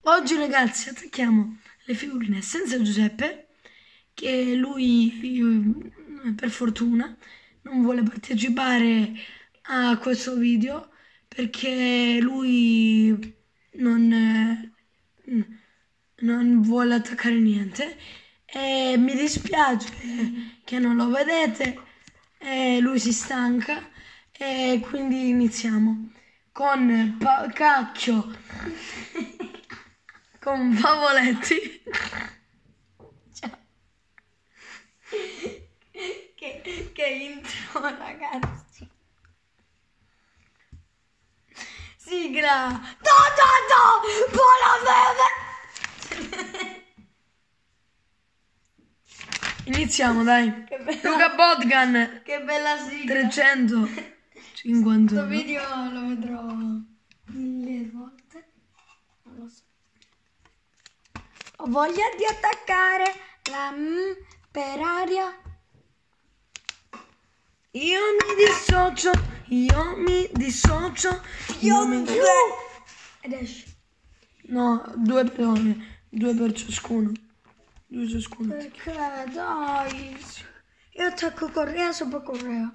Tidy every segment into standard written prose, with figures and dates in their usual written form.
Oggi ragazzi attacchiamo le figurine senza Giuseppe, che lui per fortuna non vuole partecipare a questo video perché lui non vuole attaccare niente e mi dispiace che non lo vedete, lui si stanca e quindi iniziamo con cacchio con Favoletti. Ciao. Che intro, ragazzi. Sigla. Buona beve. Iniziamo, dai. Che bella, Luca Botgan. che bella sigla. 351. Questo video lo vedrò 1000 volte. Non lo so. Ho voglia di attaccare la per aria. Io mi dissocio. Ed esce. No, due per ciascuno. Due ciascuno. Perché dai. Io attacco Correa sopra Correa.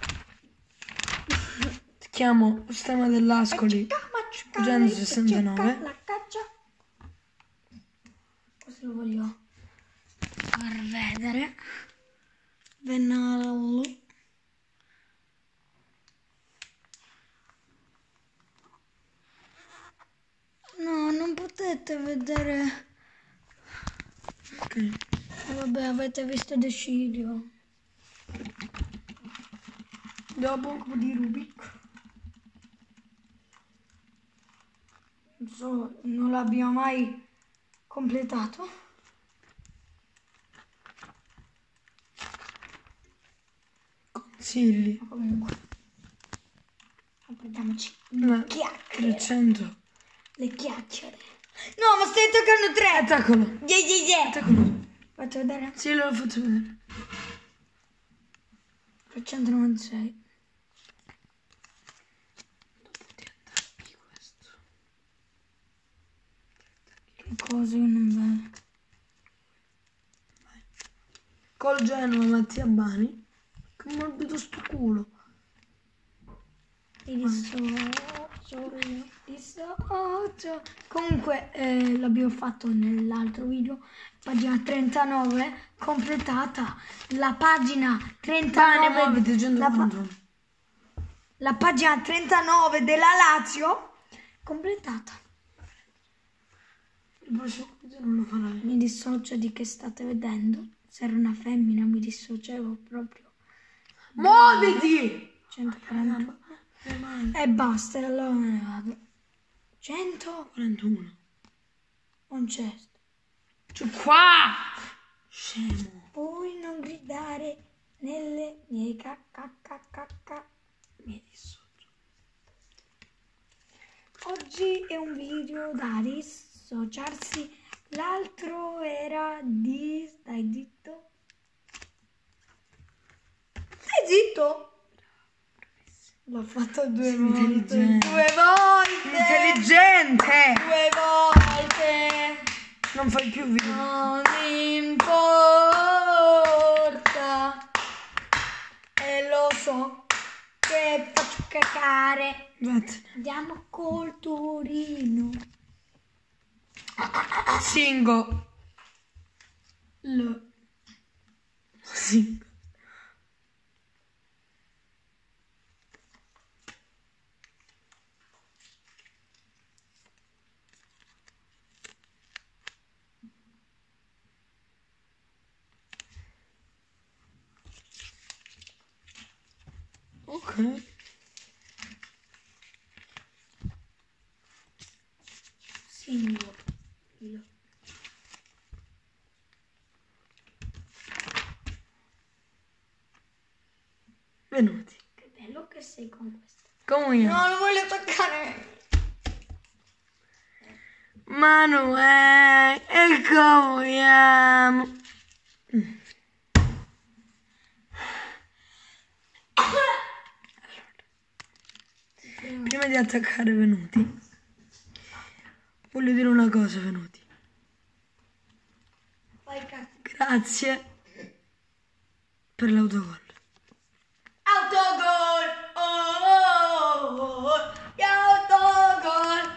Chiamo Sistema dell'Ascoli 269. La caccia. Questo lo voglio far vedere. Venallo. No, non potete vedere. Ok. Vabbè, avete visto Decidio. Dopo Un po' di Rubik. Non so, non l'abbiamo mai completato. consigli. Ma comunque, prendiamoci Ma chiacchiere. 300. Le chiacchiere. No, ma stai toccando 3. Attaccalo. Yeah. Attaccalo. Faccio vedere. Sì, lo faccio vedere. 396. Che cosa che non vedo. Col Genoa Mattia Bani. Che morbido sto culo. Mi dissocio. Comunque l'abbiamo fatto nell'altro video. Pagina 39 completata. La pagina 39. Bani, muoviti, 141. La pagina 39 della Lazio completata. Il prossimo video non lo farai. Mi dissocio di che state vedendo. Se era una femmina mi dissocievo proprio. Muoviti! 140. E basta, allora me ne vado. 141. Non c'è. Cioè qua! Scemo. Puoi non gridare nelle mie cacca. Mi dissocio. Oggi è un video da dissociarsi. L'altro era di... Stai zitto. Stai zitto. L'ho fatto 2 volte. Intelligente. 2 volte. Intelligente! 2 volte. Non fai più video. Non importa. E lo so che faccio cacare. Vattene. Andiamo col Torino. Singo. Singo. Ok. Singolo. Venuti. Che bello che sei con questo. Come io. No, lo voglio toccare. Manuel, e come prima di attaccare Venuti, Voglio dire una cosa, Venuti. Vai, cazzo. Grazie per l'autogol. Autogol! Oh, autogol!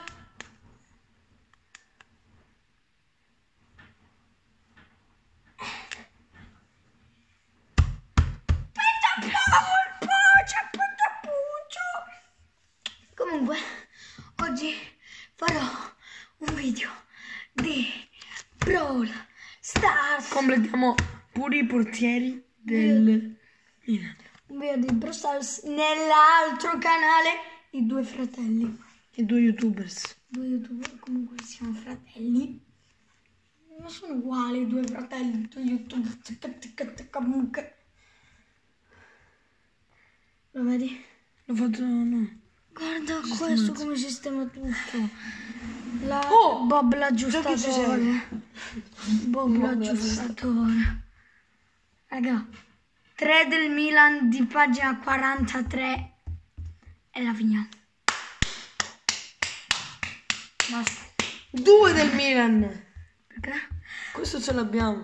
Comunque, oggi farò un video di Brawl Stars. Completiamo pure i portieri del Milan. Un video di Brawl Stars nell'altro canale, i due fratelli. I due youtubers. Due youtuber, comunque siamo fratelli. Ma sono uguali i due fratelli, i due youtuber. Comunque. Lo vedi? L'ho fatto, no. Guarda questo come sistema tutto. Oh! Bob Già che ci l'aggiustatore. sei. Bob l'aggiustatore. Raga, 3 del Milan di pagina 43 e la finiamo. Basta. 2 del Milan. Perché? Questo ce l'abbiamo.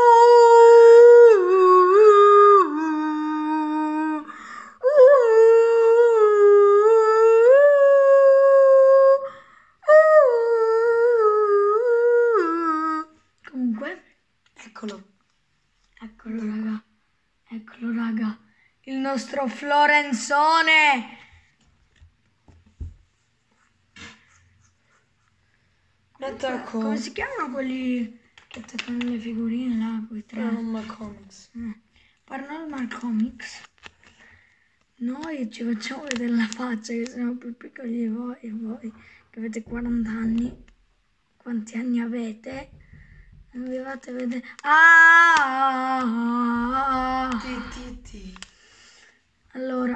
Comunque, Eccolo. eccolo raga, il nostro Florenzone. L'attacco. Come si chiamano quelli che attaccano le figurine là, quei tre? Paranormal Comics. Paranormal Comics. Noi ci facciamo vedere la faccia che siamo più piccoli di voi e voi che avete 40 anni. Quanti anni avete? Non vi fate vedere. Ti. Allora.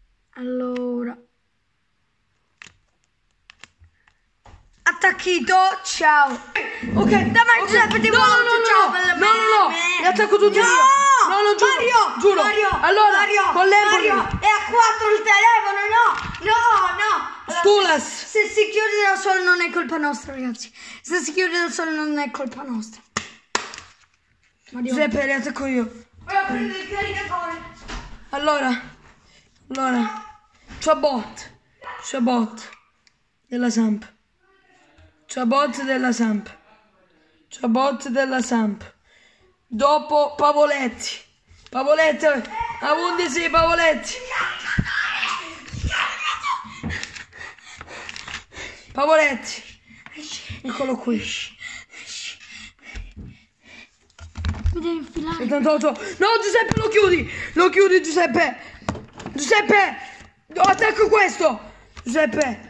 Attacchito, ciao. Ok, Dai, Giuseppe, ti voglio, ciao, belle no, belle. li attacco tutti io. No, non giuro. Giuro. Allora, con l'Empoli. Mario, è a 4 il telefono, no. Allora, Stulas. se si chiude da solo non è colpa nostra, ragazzi. Se si chiude da solo non è colpa nostra. Mario. Giuseppe, li attacco io. Voglio prendere il caricatore. Allora. Chabot della Samp. Chabot della Samp. Dopo Pavoletti. Avundisi Pavoletti. Eccolo qui. Mi devi infilare. 78. No, Giuseppe, lo chiudi Giuseppe, attacco questo. Giuseppe.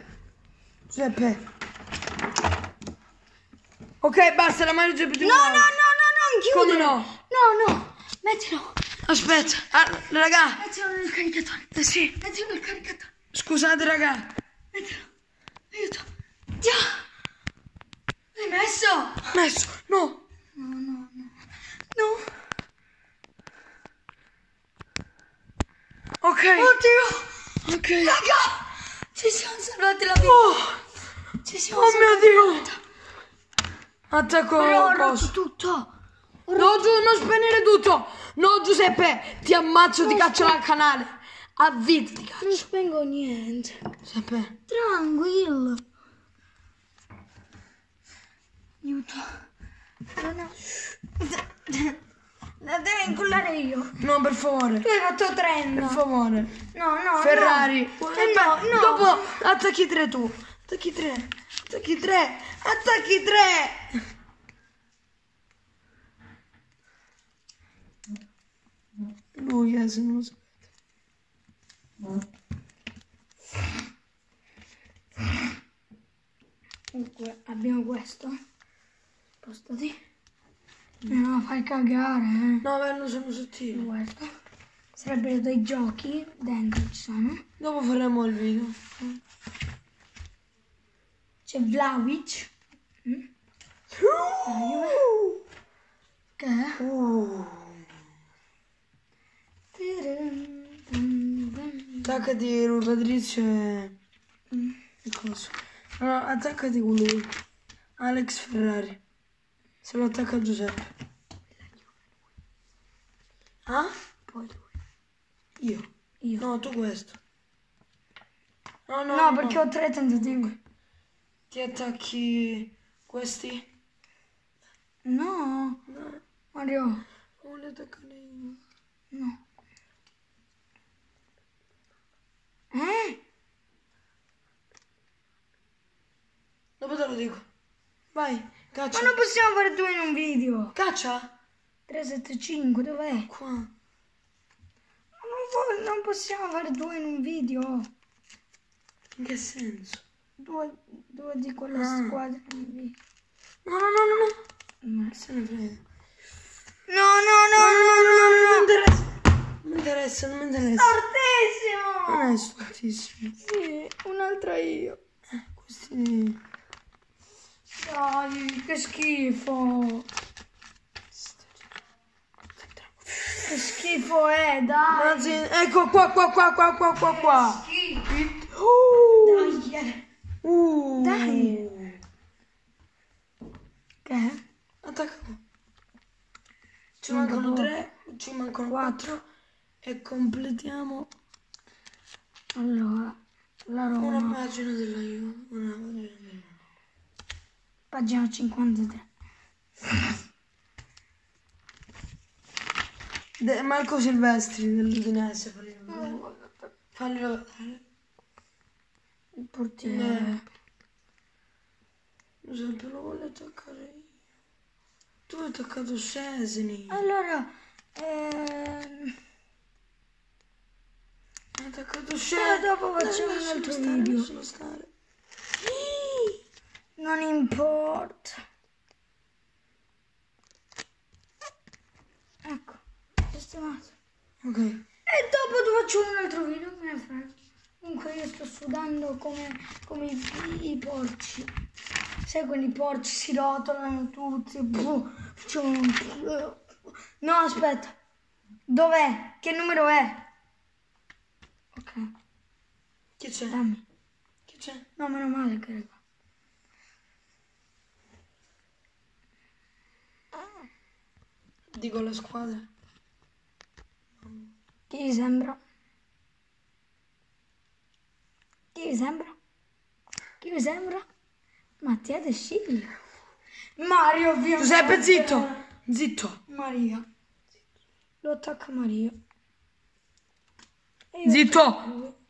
Ok, basta, la mano Giuseppe. No, non chiudere. Come no? No, mettilo. Aspetta, raga. Mettilo nel caricatore. Sì. Mettilo nel caricatore. Scusate, raga. Mettilo. Aiuto. Già. L'hai messo? Messo. No. Ok. Oddio. Ok. Raga. Ci siamo salvati la vita. Oh mio Dio. Attacco. Però ho rotto tutto. No, non spegnere tutto. No, Giuseppe, ti ammazzo, ti caccio dal canale. A vita ti caccio. Non spengo niente. Giuseppe. Tranquillo. Aiuto. La devo incollare io. No, per favore. Tu hai fatto 30. Per favore. No. Ferrari. No. Dopo attacchi 3 tu. Attacchi 3. Lui se non lo sapete. Comunque abbiamo questo. Spostati. No, fai cagare, eh. No, non sono sottili. Questo. Sarebbero dei giochi. Dentro ci sono. Dopo faremo il video. C'è Vlahovic. Che è? Attaccati Patrizio e cosa. No, attaccati con lui. Alex Ferrari. Se lo attacca Giuseppe. Ah? Poi lui. Io. Io. No, tu questo. No, no, No, no. perché ho 3 tentativi. Ti attacchi questi? No. No. Mario. Voglio attaccare io. No. Dopo te lo dico. Vai, caccia. Ma non possiamo fare 2 in un video. Caccia? 375, dov'è? Qua. Non possiamo fare 2 in un video. In che senso? 2 di quella squadra. No, No, no, no, no, no. no, Che se ne frega. no, Non mi interessa. Non mi interessa, non mi interessa. Fortissimo! Non è fortissimo. Sì, un'altra io. Questi... Dai, che schifo. Che schifo è, dai. Anzi, ecco qua. Schifo. Uh. Dai. Che è? Attacca qua. Ci mancano 3, ci mancano 4 e completiamo Allora, la una Roma. pagina della Juve. Una pagina della Juve. Pagina 53. Marco Silvestri dell'Udinese. Faglielo vedere. Il portiere. Giuseppe lo voglio attaccare io. Tu hai attaccato Szczesny. Allora, Hai attaccato Szczesny. dopo facciamo un altro video. Lascialo stare. Non importa. Ecco, sistemato. Ok. E dopo ti faccio un altro video, me ne frega. Comunque io sto sudando come i porci. Sai quelli porci si rotolano tutti. Facciamo un... No, aspetta. Dov'è? Che numero è? Ok, Chi c'è? dammi. Chi c'è? No, meno male che raga. Dico la squadra. Chi vi sembra? Chi vi sembra? Chi vi sembra? Mattia De Sciglio. Mario, ovviamente. Giuseppe, zitto. Zitto. Maria. Lo attacca Maria. E io Zitto. attacco lui.